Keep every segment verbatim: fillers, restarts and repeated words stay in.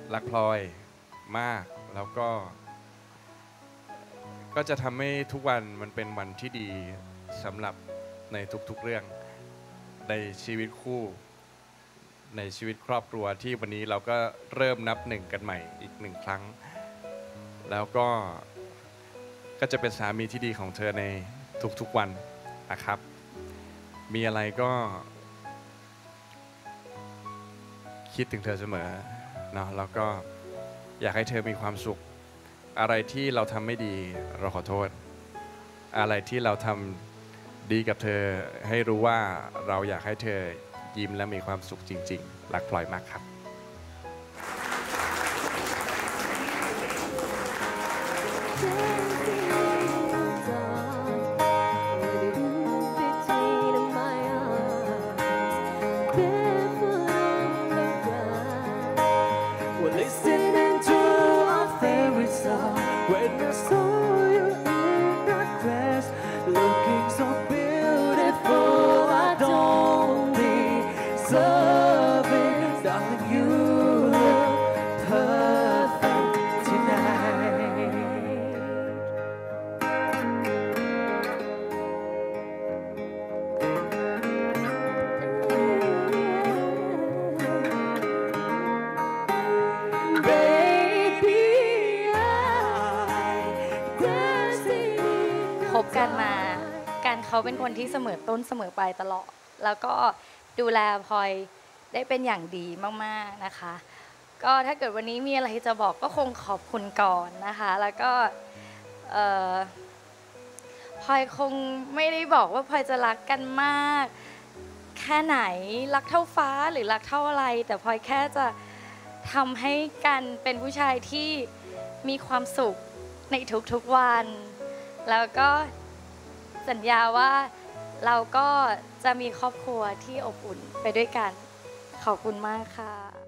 รักพลอยมากแล้วก็ก็จะทำให้ทุกวันมันเป็นวันที่ดีสำหรับในทุกๆเรื่องในชีวิตคู่ในชีวิตครอบครัวที่วันนี้เราก็เริ่มนับหนึ่งกันใหม่อีกหนึ่งครั้งแล้วก็ก็จะเป็นสามีที่ดีของเธอในทุกๆวันนะครับมีอะไรก็คิดถึงเธอเสมอเนาะแล้วก็อยากให้เธอมีความสุขอะไรที่เราทำไม่ดีเราขอโทษอะไรที่เราทำดีกับเธอให้รู้ว่าเราอยากให้เธอยิ้มและมีความสุขจริงๆรักพลอยมากครับคบกันมาการเขาเป็นคนที่เสมอต้นเสมอปลายตลอดแล้วก็ดูแลพลอยได้เป็นอย่างดีมากๆนะคะก็ถ้าเกิดวันนี้มีอะไรจะบอกก็คงขอบคุณก่อนนะคะแล้วก็พลอยคงไม่ได้บอกว่าพลอยจะรักกันมากแค่ไหนรักเท่าฟ้าหรือรักเท่าอะไรแต่พลอยแค่จะทำให้กันเป็นผู้ชายที่มีความสุขในทุกๆวันแล้วก็สัญญาว่าเราก็จะมีครอบครัวที่อบอุ่นไปด้วยกันขอบคุณมากค่ะ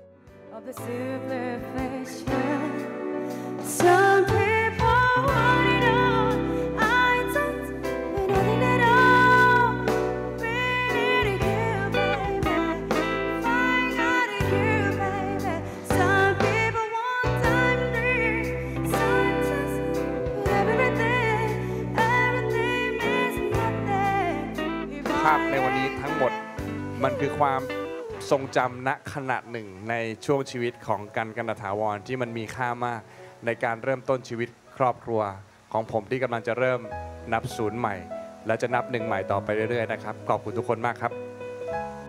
ภาพในวันนี้ทั้งหมดมันคือความทรงจำณขณะหนึ่งในช่วงชีวิตของกันกนถาวรที่มันมีค่ามากในการเริ่มต้นชีวิตครอบครัวของผมที่กำลังจะเริ่มนับศูนย์ใหม่และจะนับหนึ่งใหม่ต่อไปเรื่อยๆนะครับขอบคุณทุกคนมากครับ